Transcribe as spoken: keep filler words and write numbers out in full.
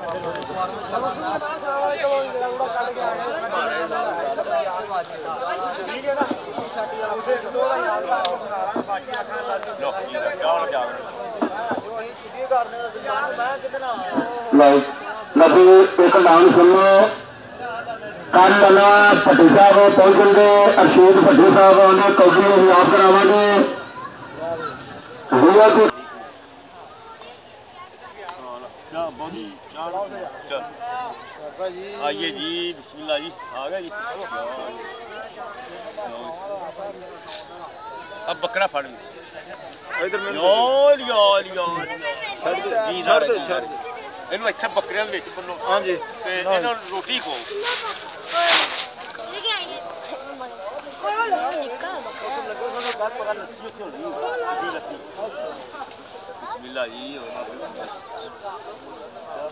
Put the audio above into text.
नबी एक नाम सुनो कल वाला भट्टी साहब पहुंचेंगे अरशीद भट्टी साहब उन्हें कौजी याद करावे आइए जी बिस्मिल्लाह जी आ गया जी अब बकरा फड़ इधर यार यार यार जी छड़ दे छड़ दे ਇਹਨੂੰ ਇੱਥੇ ਬੱਕਰੀਆਂ ਦੇ ਵਿੱਚ ਬੰਨੋ ਹਾਂਜੀ ਤੇ ਇਹਨਾਂ ਨੂੰ ਰੋਟੀ ਖਵਾਓ ਬਿਸਮਿਲ੍ਲਾ ਜੀ